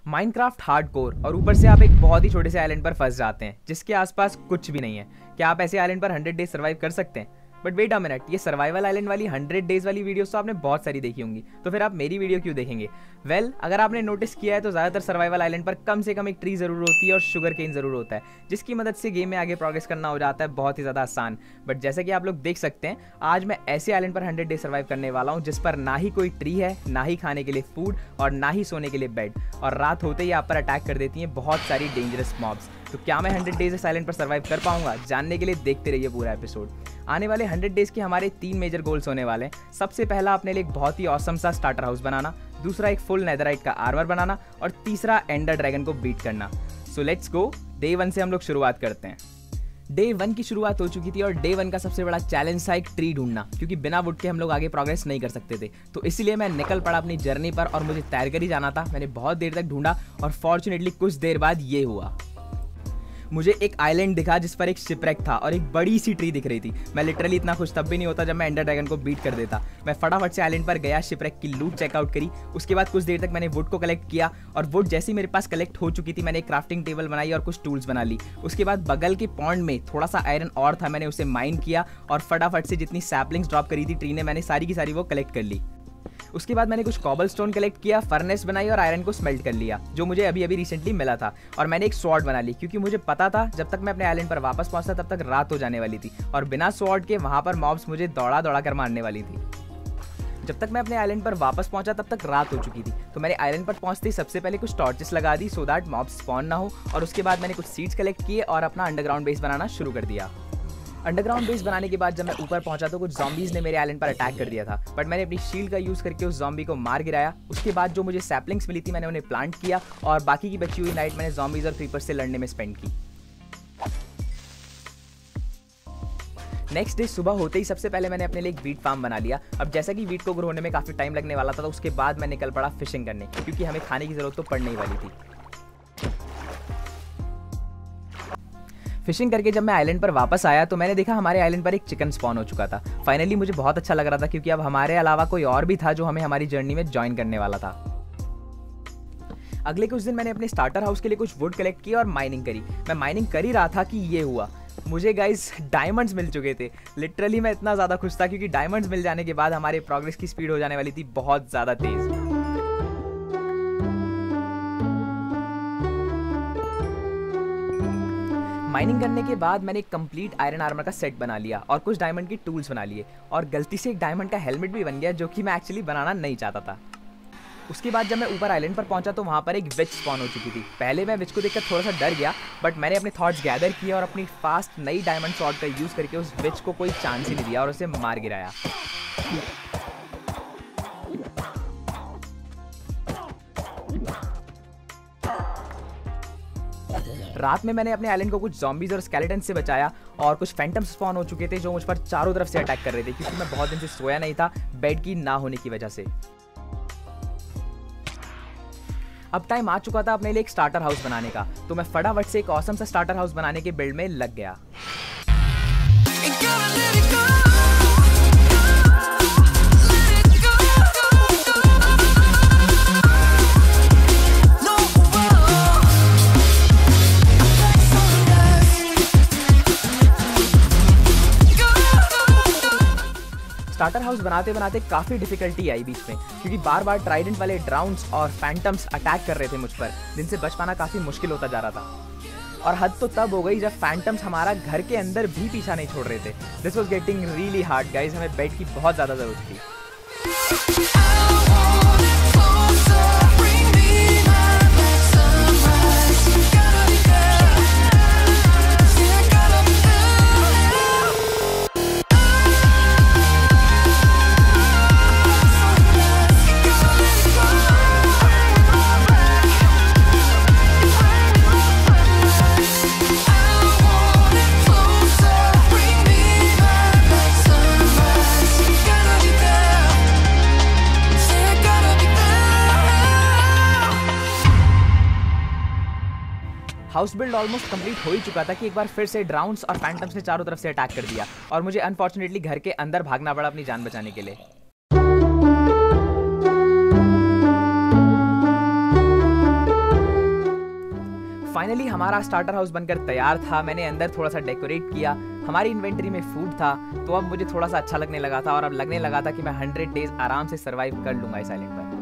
Minecraft hardcore और ऊपर से आप एक बहुत ही छोटे से आइलैंड पर फंस जाते हैं जिसके आसपास कुछ भी नहीं है। क्या आप ऐसे आइलैंड पर 100 डेज सर्वाइव कर सकते हैं? बट वेट अ मिनट, ये सर्वाइवल आइलैंड वाली 100 डेज वाली वीडियोस तो आपने बहुत सारी देखी होंगी, तो फिर आप मेरी वीडियो क्यों देखेंगे? वेल, अगर आपने नोटिस किया है तो ज़्यादातर सर्वाइवल आइलैंड पर कम से कम एक ट्री ज़रूर होती है और शुगर केन ज़रूर होता है, जिसकी मदद से गेम में आगे प्रोग्रेस करना हो जाता है बहुत ही ज़्यादा आसान। बट जैसा कि आप लोग देख सकते हैं, आज मैं ऐसे आइलैंड पर 100 डेज सर्वाइव करने वाला हूँ जिस पर ना ही कोई ट्री है, ना ही खाने के लिए फूड और ना ही सोने के लिए बेड, और रात होते ही आप पर अटैक कर देती हैं बहुत सारी डेंजरस मॉब्स। तो क्या मैं 100 डेज इस आइलैंड पर सर्वाइव कर पाऊंगा? जानने के लिए देखते रहिए पूरा एपिसोड। आने वाले 100 डेज के हमारे 3 मेजर गोल्स होने वाले हैं। सबसे पहला अपने लिए एक बहुत ही ऑसम सा स्टार्टर हाउस बनाना, दूसरा एक फुल नेदरराइट का आर्मर बनाना और तीसरा एंडर ड्रैगन को बीट करना। So let's go. डे 1 से हम लोग शुरुआत करते हैं। डे 1 की शुरुआत हो चुकी थी और डे 1 का सबसे बड़ा चैलेंज था एक ट्री ढूंढना, क्योंकि बिना वुड के हम लोग आगे प्रोग्रेस नहीं कर सकते थे। तो इसलिए मैं निकल पड़ा अपनी जर्नी पर और मुझे तैर कर ही जाना था। मैंने बहुत देर तक ढूंढा और फॉर्चुनेटली कुछ देर बाद ये हुआ। मुझे एक आइलैंड दिखा जिस पर एक शिपरेक था और एक बड़ी सी ट्री दिख रही थी। मैं लिटरली इतना खुश तब भी नहीं होता जब मैं एंडर ड्रैगन को बीट कर देता। मैं फटाफट से आइलैंड पर गया, शिपरेक की लूट चेकआउट करी। उसके बाद कुछ देर तक मैंने वुड को कलेक्ट किया और वुड जैसे ही मेरे पास कलेक्ट हो चुकी थी, मैंने एक क्राफ्टिंग टेबल बनाई और कुछ टूल्स बना ली। उसके बाद बगल के पॉन्ड में थोड़ा सा आयरन और था, मैंने उसे माइन किया और फटाफट से जितनी सैपलिंग्स ड्रॉप करी थी ट्री ने, मैंने सारी की सारी वो कलेक्ट कर ली। उसके बाद मैंने कुछ कॉबलस्टोन कलेक्ट किया, फर्नेस बनाई और आयरन को स्मेल्ट कर लिया, जो मुझे अभी अभी रिसेंटली मिला था। और मैंने एक स्वॉर्ड बना ली, क्योंकि मुझे पता था जब तक मैं अपने आइलैंड पर वापस पहुंचता तब तक रात हो जाने वाली थी और बिना स्वॉर्ड के वहां पर मॉब्स मुझे दौड़ा दौड़ा कर मारने वाली थी। जब तक मैं अपने आइलैंड पर वापस पहुंचा तब तक रात हो चुकी थी। तो मैंने आइलैंड पर पहुंचते ही सबसे पहले कुछ टॉर्चेस लगा दी सो दैट मॉब्स स्पॉन ना हो, और उसके बाद मैंने कुछ सीड्स कलेक्ट किए और अपना अंडरग्राउंड बेस बनाना शुरू कर दिया। अंडरग्राउंड बेस बनाने के बाद जब मैं ऊपर पहुंचा तो कुछ ज़ॉम्बीज़ ने मेरे आइलैंड पर अटैक कर दिया था, बट मैंने अपनी शील्ड का यूज़ करके उस ज़ॉम्बी को मार गिराया। उसके बाद जो मुझे सैपलिंग्स मिली थी मैंने उन्हें प्लांट किया और बाकी की बची हुई नाइट मैंने ज़ॉम्बीज़ और क्रीपर्स से लड़ने में स्पेंड की। नेक्स्ट डे सुबह होते ही सबसे पहले मैंने अपने लिए एक वीट फार्म बना लिया। अब जैसा कि वीट को ग्रो होने में काफ़ी टाइम लगने वाला था, तो उसके बाद मैं निकल पड़ा फिशिंग करने, क्योंकि हमें खाने की ज़रूरत तो पड़ने ही वाली थी। फिशिंग करके जब मैं आइलैंड पर वापस आया तो मैंने देखा हमारे आइलैंड पर एक चिकन स्पॉन हो चुका था। फाइनली मुझे बहुत अच्छा लग रहा था, क्योंकि अब हमारे अलावा कोई और भी था जो हमें हमारी जर्नी में ज्वाइन करने वाला था। अगले कुछ दिन मैंने अपने स्टार्टर हाउस के लिए कुछ वुड कलेक्ट किया और माइनिंग करी। मैं माइनिंग कर ही रहा था कि ये हुआ, मुझे गाइस डायमंड्स मिल चुके थे। लिटरली मैं इतना ज़्यादा खुश था, क्योंकि डायमंड्स मिल जाने के बाद हमारे प्रोग्रेस की स्पीड हो जाने वाली थी बहुत ज़्यादा तेज़। माइनिंग करने के बाद मैंने एक कंप्लीट आयरन आर्मर का सेट बना लिया और कुछ डायमंड की टूल्स बना लिए, और गलती से एक डायमंड का हेलमेट भी बन गया, जो कि मैं एक्चुअली बनाना नहीं चाहता था। उसके बाद जब मैं ऊपर आइलैंड पर पहुंचा तो वहां पर एक विच स्पॉन हो चुकी थी। पहले मैं विच को देखकर थोड़ा सा डर गया, बट मैंने अपने थॉट्स गैदर किए और अपनी फास्ट नई डायमंड शॉट का यूज़ करके उस विच को कोई चांस ही नहीं दिया और उसे मार गिराया। रात में मैंने अपने आइलैंड को कुछ ज़ॉम्बीज़ और स्केलेटन से बचाया, और कुछ फैंटम्स स्पॉन हो चुके थे जो मुझ पर चारों तरफ से अटैक कर रहे थे, क्योंकि मैं बहुत दिन से सोया नहीं था बेड की ना होने की वजह से। अब टाइम आ चुका था अपने लिए एक स्टार्टर हाउस बनाने का, तो मैं फटाफट से एक ऑसम सा स्टार्टर हाउस बनाने के बिल्ड में लग गया। स्टार्टर हाउस बनाते बनाते काफ़ी डिफिकल्टी आई बीच में, क्योंकि बार बार ट्राइडेंट वाले ड्राउन्स और फैंटम्स अटैक कर रहे थे मुझ पर, जिनसे बच पाना काफ़ी मुश्किल होता जा रहा था। और हद तो तब हो गई जब फैंटम्स हमारा घर के अंदर भी पीछा नहीं छोड़ रहे थे। This was getting really hard guys, हमें बेड की बहुत ज़्यादा ज़रूरत थी। हाउस बिल्ड ऑलमोस्ट कंप्लीट हो ही चुका था कि एक बार फिर से ड्राउन्स और फैंटम्स ने चारों तरफ से अटैक कर दिया, और मुझे अनफॉर्चुनेटली घर के अंदर भागना पड़ा अपनी जान बचाने के लिए। फाइनली हमारा स्टार्टर हाउस बनकर तैयार था। मैंने अंदर थोड़ा सा डेकोरेट किया, हमारी इन्वेंटरी में फूड था, तो अब मुझे थोड़ा सा अच्छा लगने लगा था और अब लगने लगा था कि मैं 100 डेज आराम से सर्वाइव कर लूँगा इस आइलैंड पर।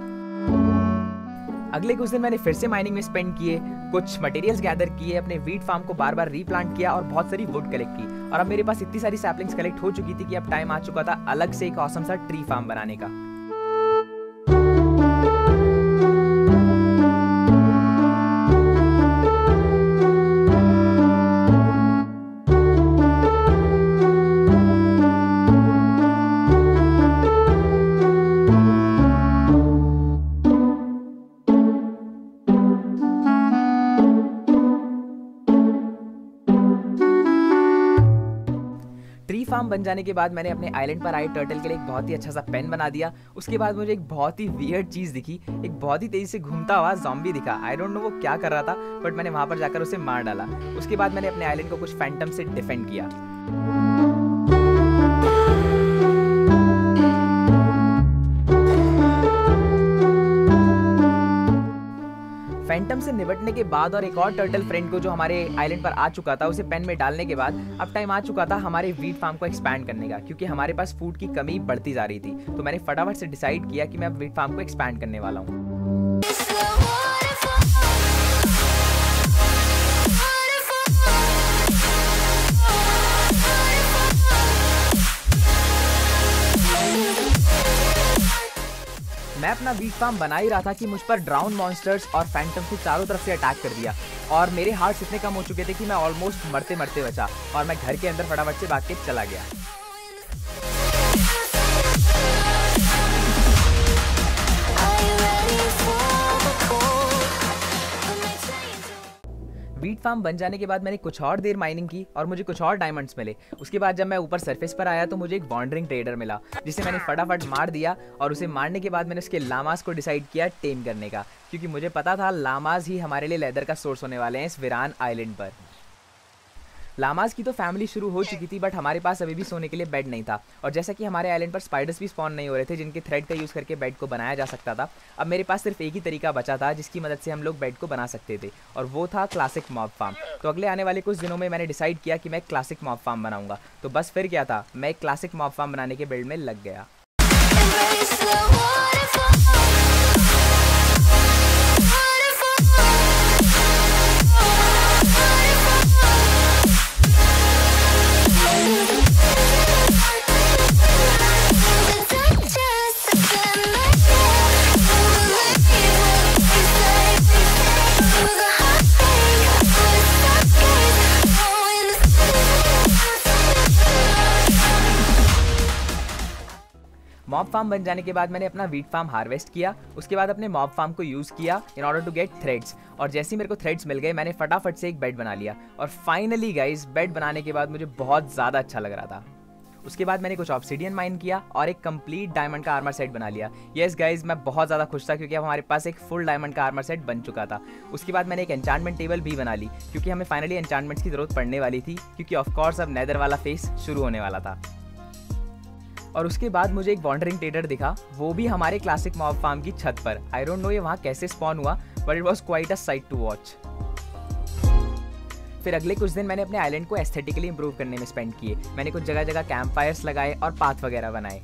अगले कुछ दिन मैंने फिर से माइनिंग में स्पेंड किए, कुछ मटेरियल्स गैदर किए, अपने वीट फार्म को बार बार रीप्लांट किया और बहुत सारी वुड कलेक्ट की। और अब मेरे पास इतनी सारी सैपलिंग्स कलेक्ट हो चुकी थी कि अब टाइम आ चुका था अलग से एक ऑसम सा ट्री फार्म बनाने का। ट्री फार्म बन जाने के बाद मैंने अपने आइलैंड पर आए टर्टल के लिए एक बहुत ही अच्छा सा पेन बना दिया। उसके बाद मुझे एक बहुत ही वियर्ड चीज़ दिखी, एक बहुत ही तेजी से घूमता हुआ ज़ॉम्बी दिखा। आई डोंट नो वो क्या कर रहा था, बट मैंने वहाँ पर जाकर उसे मार डाला। उसके बाद मैंने अपने आइलैंड को कुछ फैंटम से डिफेंड किया। फैंटम से निपटने के बाद और एक और टर्टल फ्रेंड को जो हमारे आइलैंड पर आ चुका था उसे पेन में डालने के बाद अब टाइम आ चुका था हमारे वीट फार्म को एक्सपैंड करने का, क्योंकि हमारे पास फूड की कमी बढ़ती जा रही थी। तो मैंने फटाफट से डिसाइड किया कि मैं अब वीट फार्म को एक्सपैंड करने वाला हूँ। मैं अपना वीट फार्म बना ही रहा था कि मुझ पर ड्राउन मॉन्स्टर्स और फैंटम्स ने चारों तरफ से अटैक कर दिया और मेरे हार्ट्स इतने कम हो चुके थे कि मैं ऑलमोस्ट मरते मरते बचा और मैं घर के अंदर फटाफट से भाग के चला गया। वीट फार्म बन जाने के बाद मैंने कुछ और देर माइनिंग की और मुझे कुछ और डायमंड्स मिले। उसके बाद जब मैं ऊपर सरफेस पर आया तो मुझे एक वॉन्डरिंग ट्रेडर मिला, जिसे मैंने फटाफट मार दिया और उसे मारने के बाद मैंने उसके लामास को डिसाइड किया टेम करने का, क्योंकि मुझे पता था लामास ही हमारे लिए लेदर का सोर्स होने वाले हैं इस वीरान आइलैंड पर। लामास की तो फैमिली शुरू हो चुकी थी, बट हमारे पास अभी भी सोने के लिए बेड नहीं था। और जैसा कि हमारे आइलैंड पर स्पाइडर्स भी स्पॉन नहीं हो रहे थे जिनके थ्रेड का यूज़ करके बेड को बनाया जा सकता था, अब मेरे पास सिर्फ एक ही तरीका बचा था जिसकी मदद से हम लोग बेड को बना सकते थे, और वो था क्लासिक मॉब फार्म। तो अगले आने वाले कुछ दिनों में मैंने डिसाइड किया कि मैं क्लासिक मॉब फार्म बनाऊंगा। तो बस फिर क्या था, मैं एक क्लासिक मॉब फार्म बनाने के बिल्ड में लग गया। मॉब फार्म बन जाने के बाद मैंने अपना वीट फार्म हार्वेस्ट किया। उसके बाद अपने मॉब फार्म को यूज़ किया in order to get threads, और जैसे ही मेरे को थ्रेड्स मिल गए मैंने फटाफट से एक बेड बना लिया। और फाइनली गाइस, बेड बनाने के बाद मुझे बहुत ज़्यादा अच्छा लग रहा था। उसके बाद मैंने कुछ ऑब्सिडियन माइन किया और एक कंप्लीट डायमंड का आर्मर सेट बना लिया। यस गाइज, मैं बहुत ज़्यादा खुश था क्योंकि अब हमारे पास एक फुल डायमंड का आर्मर सेट बन चुका था। उसके बाद मैंने एक एन्चांटमेंट टेबल भी बना ली, क्योंकि हमें फाइनली एन्चांटमेंट्स की ज़रूरत पड़ने वाली थी, क्योंकि ऑफकोर्स अब नेदर वाला फेस शुरू होने वाला था। और उसके बाद मुझे एक वॉन्डरिंग ट्रेडर दिखा, वो भी हमारे क्लासिक मॉब फार्म की छत पर। आई डोंट नो ये वहाँ कैसे स्पॉन हुआ, but it was quite a sight to watch. फिर अगले कुछ दिन मैंने अपने आइलैंड को एस्थेटिकली इंप्रूव करने में स्पेंड किए। मैंने कुछ जगह जगह कैंप फायर्स लगाए और पाथ वगैरह बनाए।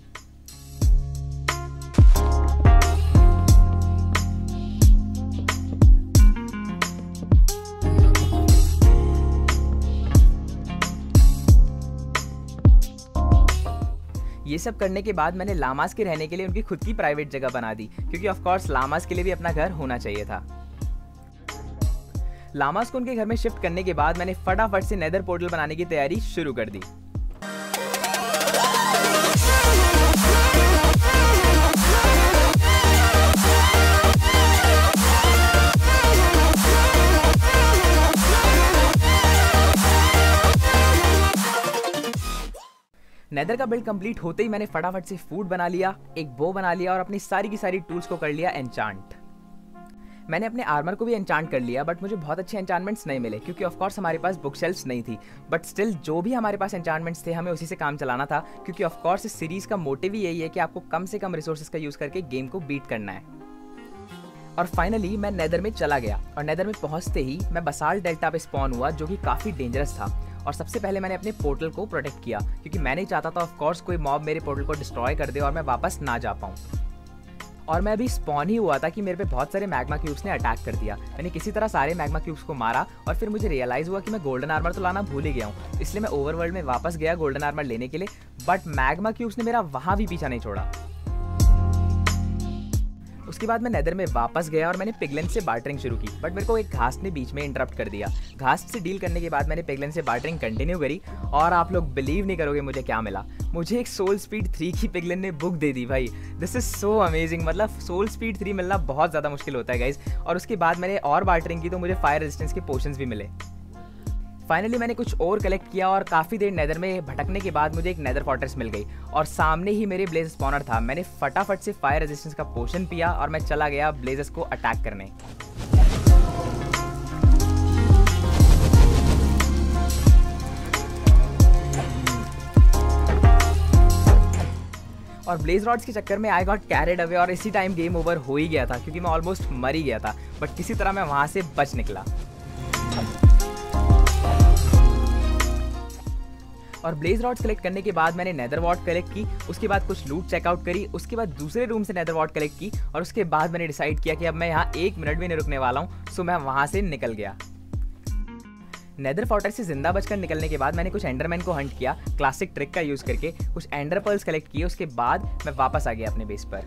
ये सब करने के बाद मैंने लामास के रहने के लिए उनकी खुद की प्राइवेट जगह बना दी, क्योंकि ऑफ कोर्स लामास के लिए भी अपना घर होना चाहिए था। लामास को उनके घर में शिफ्ट करने के बाद मैंने फटाफट से नेदर पोर्टल बनाने की तैयारी शुरू कर दी। नेदर का बिल्ड कंप्लीट होते ही मैंने फटाफट से फूड बना लिया, एक बो बना लिया और अपनी सारी की सारी टूल्स को कर लिया एन्चांट। मैंने अपने आर्मर को भी एन्चांट कर लिया, बट मुझे बहुत अच्छे एन्चांटमेंट्स नहीं मिले, क्योंकि ऑफ कोर्स हमारे पास बुक शेल्फ्स नहीं थी। बट स्टिल जो भी हमारे पास एन्चांटमेंट्स थे हमें उसी से काम चलाना था, क्योंकि ऑफ कोर्स इस सीरीज का मोटिव ही यही है कि आपको कम से कम रिसोर्सेज का यूज़ करके गेम को बीट करना है। और फाइनली मैं नेदर में चला गया और नेदर में पहुंचते ही मैं बसाल्ट डेल्टा पे स्पॉन हुआ, जो कि काफ़ी डेंजरस था। और सबसे पहले मैंने अपने पोर्टल को प्रोटेक्ट किया, क्योंकि मैं नहीं चाहता था ऑफ कोर्स कोई मॉब मेरे पोर्टल को डिस्ट्रॉय कर दे और मैं वापस ना जा पाऊँ। और मैं अभी स्पॉन ही हुआ था कि मेरे पे बहुत सारे मैग्मा क्यूब्स ने अटैक कर दिया। मैंने किसी तरह सारे मैग्मा क्यूब्स को मारा और फिर मुझे रियलाइज़ हुआ कि मैं गोल्डन आर्मर तो लाना भूल ही गया हूँ। इसलिए मैं ओवरवर्ल्ड में वापस गया गोल्डन आर्मर लेने के लिए, बट मैग्मा क्यूब्स ने मेरा वहाँ भी पीछा नहीं छोड़ा। उसके बाद मैं नेदर में वापस गया और मैंने पिगलिन से बार्टरिंग शुरू की, बट मेरे को एक घास ने बीच में इंटरप्ट कर दिया। घास से डील करने के बाद मैंने पिगलिन से बार्टरिंग कंटिन्यू करी और आप लोग बिलीव नहीं करोगे मुझे क्या मिला। मुझे एक सोल स्पीड 3 की पिगलिन ने बुक दे दी भाई। This is so amazing. मतलब सोल स्पीड 3 मिलना बहुत ज़्यादा मुश्किल होता है गाइज। और उसके बाद मैंने और बार्टरिंग की तो मुझे फायर रेजिस्टेंस के पोशंस भी मिले। फाइनली मैंने कुछ और कलेक्ट किया और काफ़ी देर नेदर में भटकने के बाद मुझे एक नेदर फोर्ट्रेस मिल गई और सामने ही मेरे ब्लेज स्पॉनर था। मैंने फटाफट से फायर रेजिस्टेंस का पोशन पिया और मैं चला गया ब्लेजेस को अटैक करने। और ब्लेज रॉड्स के चक्कर में आई गॉट कैरिड अवे और इसी टाइम गेम ओवर हो ही गया था, क्योंकि मैं ऑलमोस्ट मर ही गया था, बट किसी तरह मैं वहाँ से बच निकला। और ब्लेज रॉड्स कलेक्ट करने के बाद मैंने नेदर वॉर्ड कलेक्ट की, उसके बाद कुछ लूट चेकआउट करी, उसके बाद दूसरे रूम से नेदर वॉर्ड कलेक्ट की और उसके बाद मैंने डिसाइड किया कि अब मैं यहाँ 1 मिनट भी नहीं रुकने वाला हूँ। सो मैं वहाँ से निकल गया। नेदर फोर्ट्रेस से जिंदा बचकर निकलने के बाद मैंने कुछ एंडरमैन को हंट किया क्लासिक ट्रिक का यूज करके, कुछ एंडर पर्ल्स कलेक्ट किए, उसके बाद मैं वापस आ गया अपने बेस पर।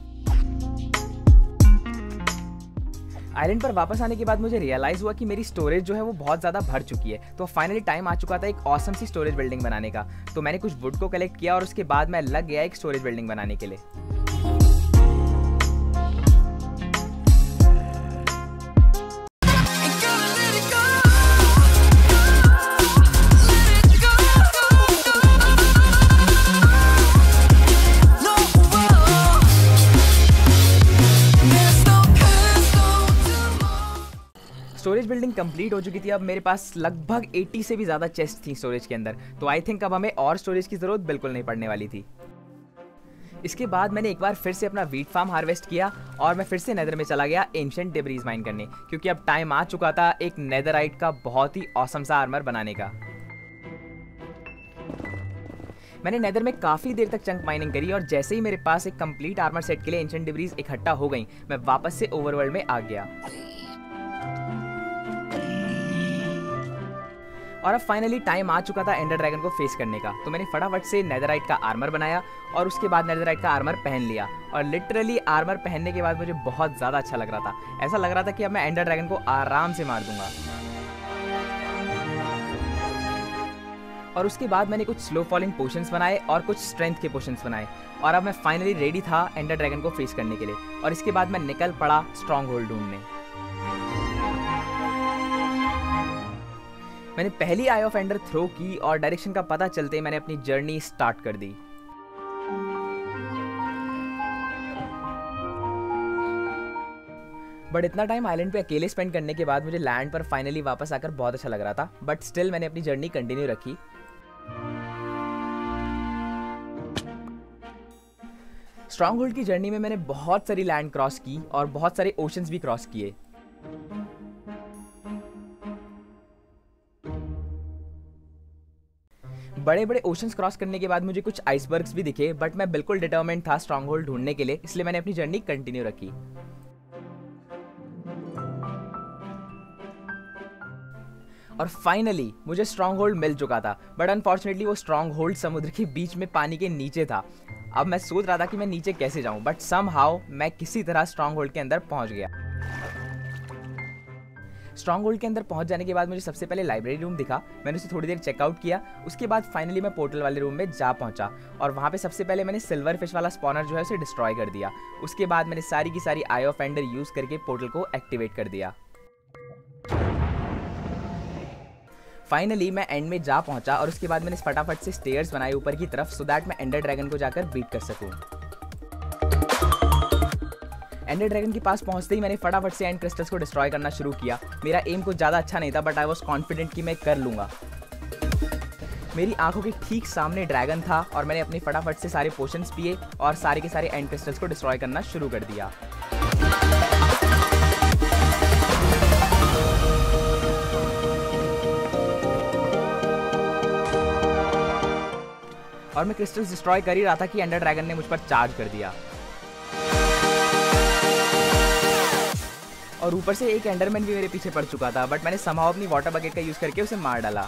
आइलैंड पर वापस आने के बाद मुझे रियलाइज़ हुआ कि मेरी स्टोरेज जो है वो बहुत ज़्यादा भर चुकी है। तो फाइनली टाइम आ चुका था एक ऑसम सी स्टोरेज बिल्डिंग बनाने का। तो मैंने कुछ वुड को कलेक्ट किया और उसके बाद मैं लग गया एक स्टोरेज बिल्डिंग बनाने के लिए। स्टोरेज बिल्डिंग कंप्लीट हो चुकी थी। अब मेरे पास लगभग 80 से भी ज़्यादा चेस्ट थी स्टोरेज के अंदर, तो आई थिंक अब हमें और स्टोरेज की ज़रूरत बिल्कुल नहीं पड़ने वाली थी। इसके बाद मैंने एक बार फिर से अपना वीट फार्म हार्वेस्ट किया और मैं फिर से नेदर में चला गया एंशिएंट डेब्रीज माइन करने, क्योंकि अब टाइम आ चुका था एक नेदराइट का बहुत ही ऑसम सा आर्मर बनाने का। मैंने नेदर में काफ़ी देर तक चंक माइनिंग करी और जैसे ही मेरे पास एक कंप्लीट आर्मर सेट के लिए एंशिएंट डेब्रीज इकट्ठा हो गई, मैं वापस से ओवरवर्ल्ड में आ गया। और अब फाइनली टाइम आ चुका था एंडर ड्रैगन को फेस करने का। तो मैंने फटाफट से नेदराइट का आर्मर बनाया और उसके बाद नेदराइट का आर्मर पहन लिया। और लिटरली आर्मर पहनने के बाद मुझे बहुत ज़्यादा अच्छा लग रहा था। ऐसा लग रहा था कि अब मैं एंडर ड्रैगन को आराम से मार दूंगा। और उसके बाद मैंने कुछ स्लो फॉलिंग पोशंस बनाए और कुछ स्ट्रेंथ के पोशंस बनाए और अब मैं फाइनली रेडी था एंडर ड्रैगन को फेस करने के लिए। और इसके बाद मैं निकल पड़ा स्ट्रॉन्ग होल्ड ढूंढने। मैंने पहली आई ऑफ एंडर थ्रो की और डायरेक्शन का पता चलते ही मैंने अपनी जर्नी स्टार्ट कर दी। बट इतना टाइम आइलैंड पे अकेले स्पेंड करने के बाद मुझे लैंड पर फाइनली वापस आकर बहुत अच्छा लग रहा था, बट स्टिल मैंने अपनी जर्नी कंटिन्यू रखी। स्ट्रॉन्ग होल्ड की जर्नी में मैंने बहुत सारी लैंड क्रॉस की और बहुत सारे ओशंस भी क्रॉस किए। बड़े बड़े ओशंस क्रॉस करने के बाद मुझे कुछ आइसबर्ग्स भी दिखे, बट मैं बिल्कुल डिटरमाइंड था स्ट्रॉन्ग होल्ड ढूंढने के लिए, इसलिए मैंने अपनी जर्नी कंटिन्यू रखी। और फाइनली मुझे स्ट्रॉन्ग होल्ड मिल चुका था, बट अनफॉर्चुनेटली वो स्ट्रॉन्ग होल्ड समुद्र के बीच में पानी के नीचे था। अब मैं सोच रहा था कि मैं नीचे कैसे जाऊं, बट समहाउ मैं किसी तरह स्ट्रॉन्ग होल्ड के अंदर पहुंच गया। स्ट्रॉन्ग होल्ड के अंदर पहुंच जाने के बाद मुझे सबसे पहले लाइब्रेरी रूम दिखा। मैंने उसे थोड़ी देर चेकआउट किया। उसके बाद फाइनली मैं पोर्टल वाले रूम में जा पहुंचा और वहां पे सबसे पहले मैंने सिल्वर फिश वाला स्पॉनर जो है उसे डिस्ट्रॉय कर दिया। उसके बाद मैंने सारी की सारी आई ऑफ एंडर यूज करके पोर्टल को एक्टिवेट कर दिया। फाइनली मैं एंड में जा पहुंचा और उसके बाद मैंने फटाफट से स्टेयर्स बनाए ऊपर की तरफ, सो दैट मैं एंडर ड्रैगन को जाकर बीट कर सकूं। एंडर ड्रैगन के पास पहुंचते ही मैंने फटाफट से एंड क्रिस्टल्स को डिस्ट्रॉय करना शुरू किया। मेरा एम कुछ ज़्यादा अच्छा नहीं था, बट आई वॉज कॉन्फिडेंट कि मैं कर लूँगा। मेरी आंखों के ठीक सामने ड्रैगन था और मैंने अपनी फटाफट से सारे पोशंस पिए और सारे के सारे एंड क्रिस्टल्स को डिस्ट्रॉय करना शुरू कर दिया। और मैं क्रिस्टल्स डिस्ट्रॉय कर ही रहा था कि एंडर ड्रैगन ने मुझ पर चार्ज कर दिया और ऊपर से एक एंडरमैन भी मेरे पीछे पड़ चुका था, बट मैंने समहाउ अपनी वाटर बकेट का यूज़ करके उसे मार डाला।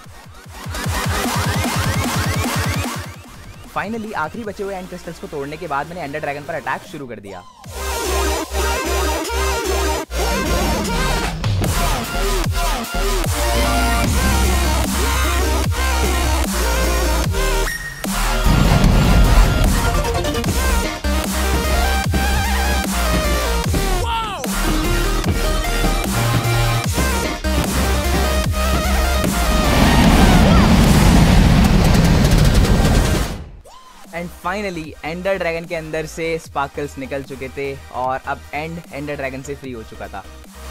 फाइनली आखिरी बचे हुए एंड क्रिस्टल्स को तोड़ने के बाद मैंने एंडर ड्रैगन पर अटैक शुरू कर दिया। एंड फाइनली एंडर ड्रैगन के अंदर से स्पार्कल्स निकल चुके थे और अब एंडर ड्रैगन से फ्री हो चुका था।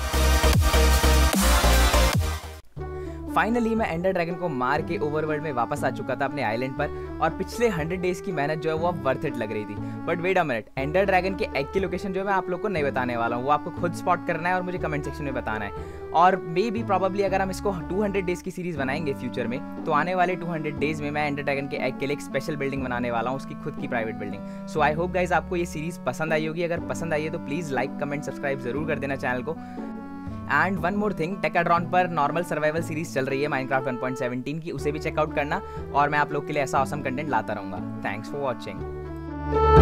फाइनली मैं एंडर ड्रैगन को मार के ओवरवर्ल्ड में वापस आ चुका था अपने आइलैंड पर और पिछले 100 डेज की मेहनत जो है वो अब वर्थ इट लग रही थी। But wait a minute, ender dragon के एग की लोकेशन जो है मैं आप लोग को नहीं बताने वाला हूँ, वो आपको खुद स्पॉट करना है और मुझे कमेंट सेक्शन में बताना है। और मे बी प्रॉबली अगर हम इसको 200 डेज की सीरीज बनाएंगे फ्यूचर में, तो आने वाले 200 डेज में मैं एंडर ड्रैगन के एग के लिए एक स्पेशल बिल्डिंग बनाने वाला हूँ, उसकी खुद की private building. So I hope guys आपको ये सीरीज पसंद आई होगी। अगर पसंद आई है तो प्लीज़ लाइक कमेंट सब्सक्राइब जरूर कर देना चैनल को। एंड वन मोर थिंग, टेकाड्रॉन पर नॉर्मल सर्वाइवल सीरीज चल रही है माइनक्राफ्ट 1.17 की, उसे भी चेकआउट करना और मैं आप लोग के लिए ऐसा ऑसम कंटेंट लाता रहूँगा। Thanks for watching.